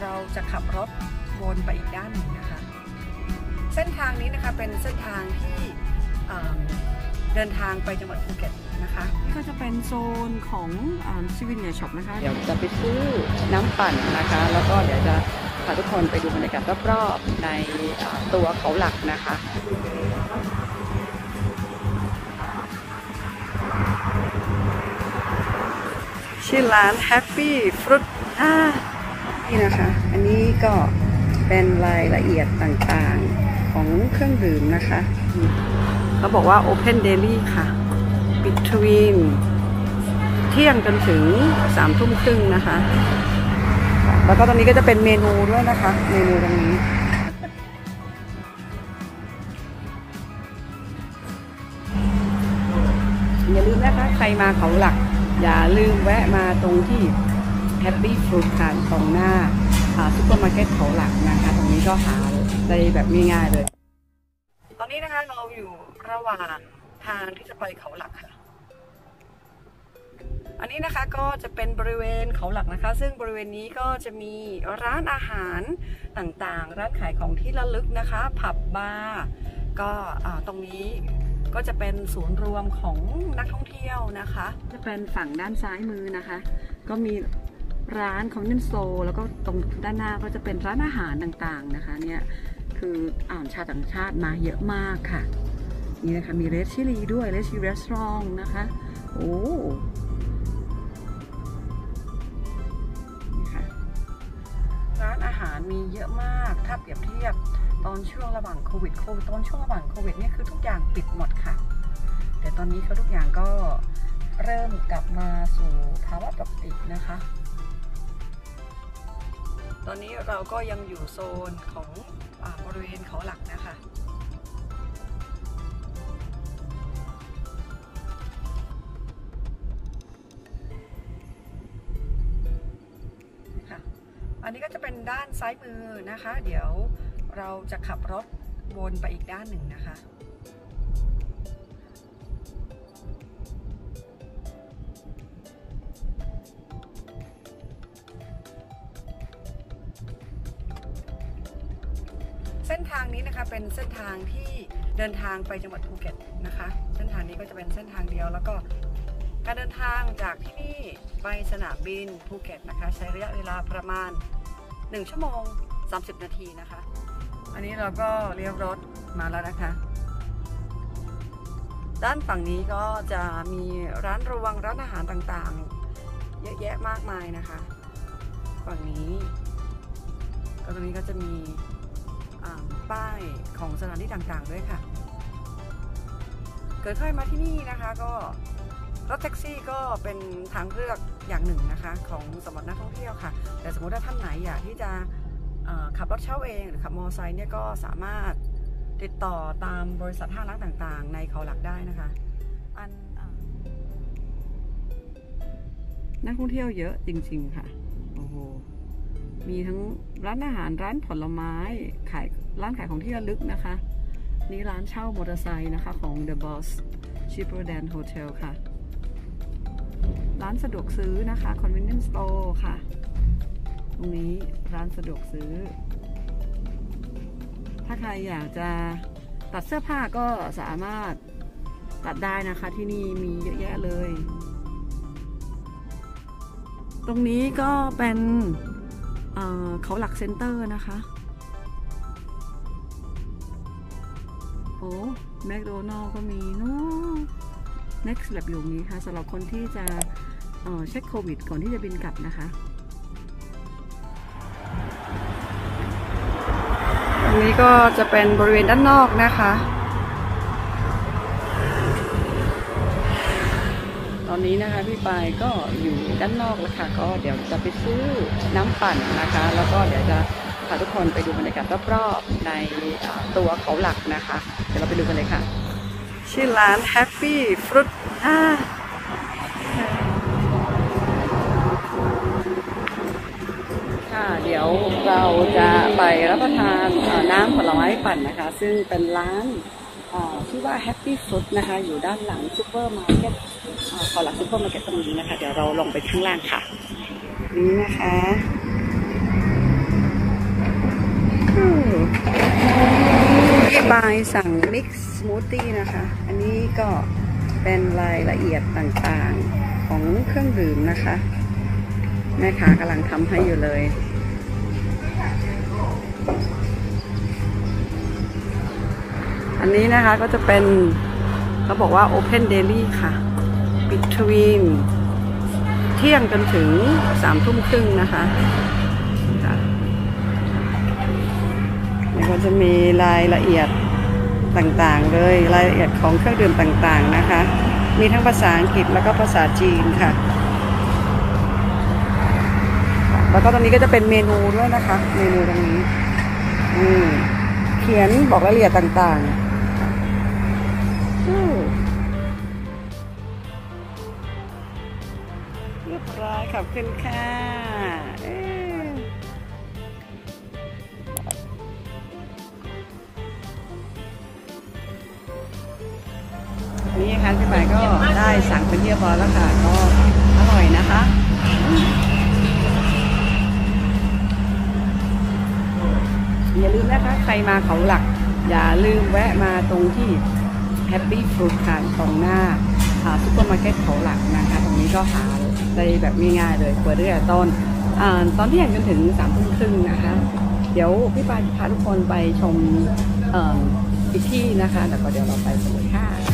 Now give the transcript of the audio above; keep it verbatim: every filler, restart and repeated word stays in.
เราจะขับรถวนไปอีกด้านหนึ่งนะคะเส้นทางนี้นะคะเป็นเส้นทางที่เดินทางไปจังหวัดภูเก็ตนะคะนี่ก็จะเป็นโซนของซิวิเนียร์ช็อปนะคะเดี๋ยวจะไปซื้อน้ำปั่นนะคะแล้วก็เดี๋ยวจะพาทุกคนไปดูบรรยากาศรอบๆในตัวเขาหลักนะคะชื่อร้าน Happy Fruit อ่านี่นะคะอันนี้ก็เป็นรายละเอียดต่างๆของเครื่องดื่มนะคะเขาบอกว่า Open Daily ค่ะ Between เที่ยงจนถึงสามทุ่มครึ่งนะคะแล้วก็ตอนนี้ก็จะเป็นเมนูด้วยนะคะเมนูตรงนี้อย่าลืมนะคะใครมาเขาหลักอย่าลืมแวะมาตรงที่ Happy Fruit ค่ะตรงหน้าซุปเปอร์มาร์เก็ตเขาหลักนะคะตรงนี้ก็หาได้แบบง่ายๆเลยตอนนี้นะคะเราอยู่ระหว่างทางที่จะไปเขาหลักค่ะอันนี้นะคะก็จะเป็นบริเวณเขาหลักนะคะซึ่งบริเวณนี้ก็จะมีร้านอาหารต่างๆร้านขายของที่ระลึกนะคะผับบาร์ก็ตรงนี้ก็จะเป็นศูนย์รวมของนักท่องเที่ยวนะคะจะเป็นฝั่งด้านซ้ายมือนะคะก็มีร้านของนินโซแล้วก็ตรงด้านหน้าก็จะเป็นร้านอาหารต่างๆนะคะเนี่ยคืออ่านชาติต่างชาติมาเยอะมากค่ะนี่นะคะมีเรสชิลีด้วยเรสชิลีรีสอร์ทนะคะโอ้นี่ค่ะร้านอาหารมีเยอะมากถ้าเปรียบเทียบตอนช่วงระหว่างโควิดโควิดตอนช่วงระหว่างโควิดเนี่ยคือทุกอย่างปิดหมดค่ะแต่ตอนนี้เขาทุกอย่างก็เริ่มกลับมาสู่ภาวะปกตินะคะตอนนี้เราก็ยังอยู่โซนของบริเวณเขาหลักนะคะค่ะอันนี้ก็จะเป็นด้านซ้ายมือนะคะเดี๋ยวเราจะขับรถวนไปอีกด้านหนึ่งนะคะเส้นทางนี้นะคะเป็นเส้นทางที่เดินทางไปจังหวัดภูเก็ตนะคะเส้นทางนี้ก็จะเป็นเส้นทางเดียวแล้วก็การเดินทางจากที่นี่ไปสนามบินภูเก็ตนะคะใช้ระยะเวลาประมาณหนึ่งชั่วโมงสามสิบนาทีนะคะอันนี้เราก็เลี้ยวรถมาแล้วนะคะด้านฝั่งนี้ก็จะมีร้านรวงร้านอาหารต่างๆเยอะแยะมากมายนะคะฝั่งนี้ก็ตรงนี้ก็จะมีป้ายของสถานที่ต่างๆด้วยค่ะเกิดใครมาที่นี่นะคะก็รถแท็กซี่ก็เป็นทางเลือกอย่างหนึ่งนะคะของสำหรับนักท่องเที่ยวค่ะแต่สมมติว่าท่านไหนอยากที่จะขับรถเช่าเองหรือขับมอเตอร์ไซค์เนี่ยก็สามารถติดต่อตามบริษัทห้างร้านต่างๆในเขาหลักได้นะคะอันนักท่องเที่ยวเยอะจริงๆค่ะโอ้โหมีทั้งร้านอาหารร้านผลไม้ขายร้านขายของที่ระลึกนะคะนี่ร้านเช่ามอเตอร์ไซค์นะคะของ The Boss Cheaperdan Hotel ค่ะร้านสะดวกซื้อนะคะ Convenience Store ค่ะตรงนี้ร้านสะดวกซื้อถ้าใครอยากจะตัดเสื้อผ้าก็สามารถตัดได้นะคะที่นี่มีเยอะแยะเลยตรงนี้ก็เป็นเขาหลักเซ็นเตอร์นะคะโอ้แมคโดนัลด์ก็มีเนาะ Next Lab อยู่นี้ค่ะสำหรับคนที่จะเอ่อเช็คโควิดก่อนที่จะบินกลับนะคะตรงนี้ก็จะเป็นบริเวณด้านนอกนะคะตอนนี้นะคะพี่ปายก็อยู่ด้านนอกแล้วค่ะก็เดี๋ยวจะไปซื้อน้ำปั่นนะคะแล้วก็เดี๋ยวจะพาทุกคนไปดูบรรยากาศรอบๆในตัวเขาหลักนะคะเดี๋ยวเราไปดูกันเลยค่ะชื่อร้าน Happy Fruit อ่าค่ะเดี๋ยวเราจะไปรับประทานน้ำผลไม้ปั่นนะคะซึ่งเป็นร้านชื่อว่า Happy Fruit นะคะอยู่ด้านหลังซุปเปอร์มาร์เก็ตเขาหลักซุปเปอร์มาร์เก็ตตรงนี้นะคะเดี๋ยวเราลงไปข้างล่างค่ะนี่นะคะายสั่งมิกซ์สมูทตี้นะคะ อันนี้ก็เป็นรายละเอียดต่างๆของเครื่องดื่มนะคะแม่ค้ากำลังทำให้อยู่เลยอันนี้นะคะก็จะเป็นเขาบอกว่า Open Daily ค่ะ Between เที่ยงจนถึงสามทุ่มครึ่งนะคะนี่ก็จะมีรายละเอียดต่างๆเลยรายละเอียดของเครื่องดื่มต่างๆนะคะมีทั้งภาษาอังกฤษแล้วก็ภาษาจีนค่ะแล้วก็ตรงนี้ก็จะเป็นเมนูด้วยนะคะเมนูตรงนี้อืมเขียนบอกรายละเอียดต่างๆเรียบร้อยขอบคุณค่ะนี่ค่ะพี่หมายก็ได้สั่งเป็นเรียบร้อยแล้วค่ะก็อร่อยนะคะอย่าลืมนะคะใครมาเขาหลักอย่าลืมแวะมาตรงที่ Happy Fruit ค่ะตรงหน้าซุปเปอร์มาร์เก็ตเขาหลักนะคะตรงนี้ก็หาได้แบบง่ายๆเลยเปิดตั้งแต่ต้นตอนที่ยังจนถึงสามทุ่มครึ่งนะคะเดี๋ยวพี่ปายพาทุกคนไปชมอีกที่นะคะแล้วก็เดี๋ยวเราไปกันเลยค่ะ